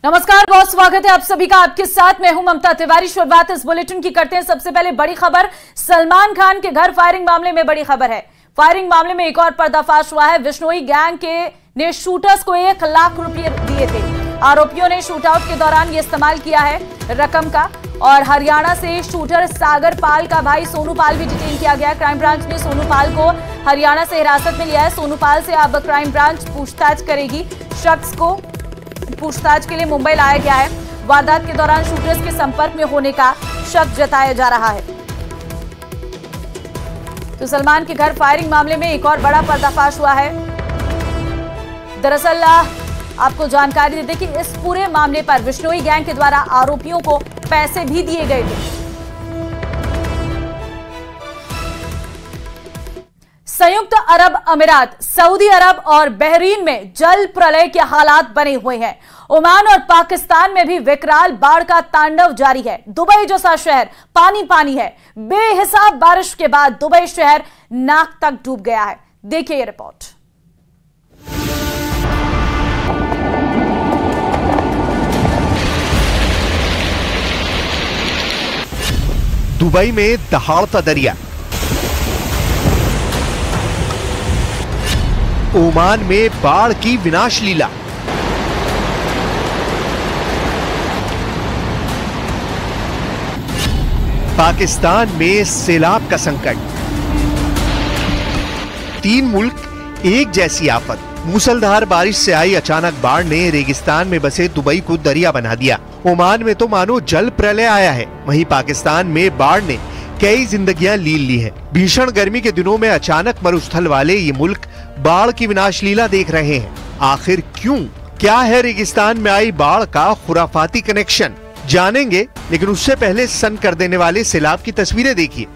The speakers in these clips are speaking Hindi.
नमस्कार, बहुत स्वागत है आप सभी का। आपके साथ मैं हूं ममता तिवारी। शुरुआत इस बुलेटिन की करते हैं। सबसे पहले बड़ी खबर, सलमान खान के घर फायरिंग मामले में बड़ी खबर है। फायरिंग मामले में एक और पर्दाफाश हुआ है। बिश्नोई गैंग के ने शूटर्स को 1 लाख रुपए दिए थे। आरोपियों ने शूटआउट के दौरान ये इस्तेमाल किया है रकम का। और हरियाणा से शूटर सागर पाल का भाई सोनू पाल भी डिटेन किया गया। क्राइम ब्रांच ने सोनू पाल को हरियाणा से हिरासत में लिया है। सोनू पाल से अब क्राइम ब्रांच पूछताछ करेगी। शख्स को पूछताछ के लिए मुंबई लाया गया है। वारदात के दौरान शूटर्स के संपर्क में होने का शक जताया जा रहा है। तो सलमान के घर फायरिंग मामले में एक और बड़ा पर्दाफाश हुआ है। दरअसल आपको जानकारी देते कि इस पूरे मामले पर बिश्नोई गैंग के द्वारा आरोपियों को पैसे भी दिए गए थे। संयुक्त अरब अमीरात, सऊदी अरब और बहरीन में जल प्रलय के हालात बने हुए हैं। ओमान और पाकिस्तान में भी विकराल बाढ़ का तांडव जारी है। दुबई जैसा शहर पानी पानी है। बेहिसाब बारिश के बाद दुबई शहर नाक तक डूब गया है। देखिए ये रिपोर्ट। दुबई में दहाड़ता दरिया, ओमान में बाढ़ की विनाश लीला, पाकिस्तान में सैलाब का संकट, 3 मुल्क एक जैसी आफत। मूसलधार बारिश से आई अचानक बाढ़ ने रेगिस्तान में बसे दुबई को दरिया बना दिया। ओमान में तो मानो जल प्रलय आया है। वहीं पाकिस्तान में बाढ़ ने कई जिंदगियां लील ली है। भीषण गर्मी के दिनों में अचानक मरुस्थल वाले ये मुल्क बाढ़ की विनाश लीला देख रहे हैं। आखिर क्यों? क्या है रेगिस्तान में आई बाढ़ का खुराफाती कनेक्शन? जानेंगे, लेकिन उससे पहले सन कर देने वाले सैलाब की तस्वीरें देखिए।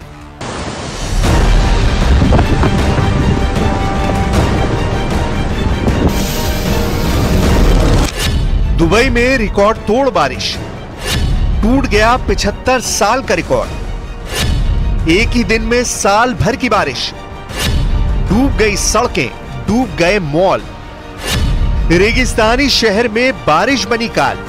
दुबई में रिकॉर्ड तोड़ बारिश, टूट गया 75 साल का रिकॉर्ड। एक ही दिन में साल भर की बारिश, डूब गई सड़कें, डूब गए मॉल। रेगिस्तानी शहर में बारिश बनी काल।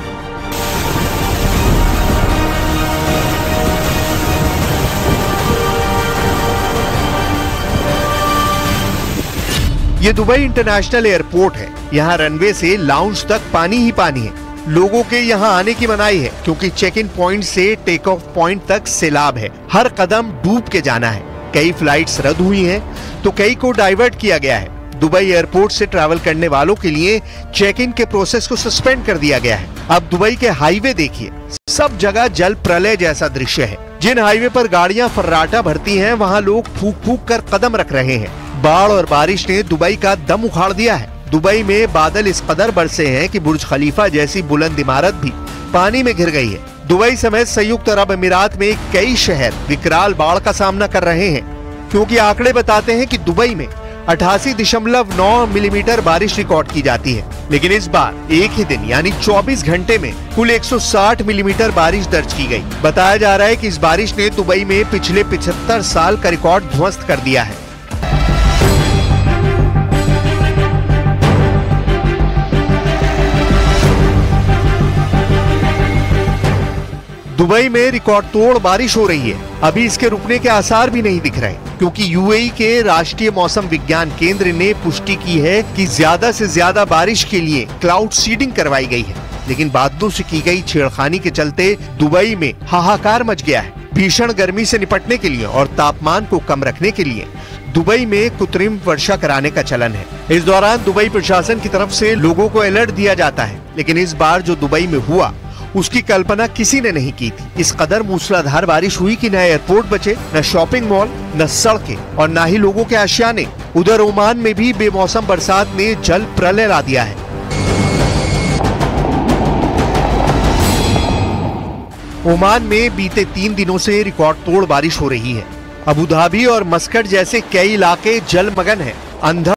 ये दुबई इंटरनेशनल एयरपोर्ट है। यहाँ रनवे से लाउंज तक पानी ही पानी है। लोगों के यहाँ आने की मनाही है क्योंकि चेक इन पॉइंट से टेक ऑफ पॉइंट तक सैलाब है। हर कदम डूब के जाना है। कई फ्लाइट्स रद्द हुई हैं, तो कई को डाइवर्ट किया गया है। दुबई एयरपोर्ट से ट्रैवल करने वालों के लिए चेक इन के प्रोसेस को सस्पेंड कर दिया गया है। अब दुबई के हाईवे देखिए, सब जगह जल प्रलय जैसा दृश्य है। जिन हाईवे पर गाड़ियां फर्राटा भरती हैं, वहां लोग फूक फूक कर कदम रख रहे हैं। बाढ़ और बारिश ने दुबई का दम उखाड़ दिया है। दुबई में बादल इस कदर बरसे हैं कि बुर्ज खलीफा जैसी बुलंद इमारत भी पानी में घिर गई है। दुबई समेत संयुक्त अरब अमीरात में कई शहर विकराल बाढ़ का सामना कर रहे हैं, क्योंकि आंकड़े बताते हैं कि दुबई में 88.9 मिलीमीटर बारिश रिकॉर्ड की जाती है। लेकिन इस बार एक ही दिन यानी 24 घंटे में कुल 160 मिलीमीटर बारिश दर्ज की गई। बताया जा रहा है कि इस बारिश ने दुबई में पिछले 75 साल का रिकॉर्ड ध्वस्त कर दिया है। दुबई में रिकॉर्ड तोड़ बारिश हो रही है। अभी इसके रुकने के आसार भी नहीं दिख रहे, क्योंकि यूएई के राष्ट्रीय मौसम विज्ञान केंद्र ने पुष्टि की है कि ज्यादा से ज्यादा बारिश के लिए क्लाउड सीडिंग करवाई गई है। लेकिन बादलों से की गई छेड़खानी के चलते दुबई में हाहाकार मच गया है। भीषण गर्मी से निपटने के लिए और तापमान को कम रखने के लिए दुबई में कृत्रिम वर्षा कराने का चलन है। इस दौरान दुबई प्रशासन की तरफ से लोगों को अलर्ट दिया जाता है। लेकिन इस बार जो दुबई में हुआ, उसकी कल्पना किसी ने नहीं की थी। इस कदर मूसलाधार बारिश हुई कि न एयरपोर्ट बचे, न शॉपिंग मॉल, न सड़कें और न ही लोगों के आशियाने। उधर ओमान में भी बेमौसम बरसात ने जल प्रलय ला दिया है। ओमान में बीते 3 दिनों से रिकॉर्ड तोड़ बारिश हो रही है। अबू धाबी और मस्कट जैसे कई इलाके जलमग्न हैं। अंधड़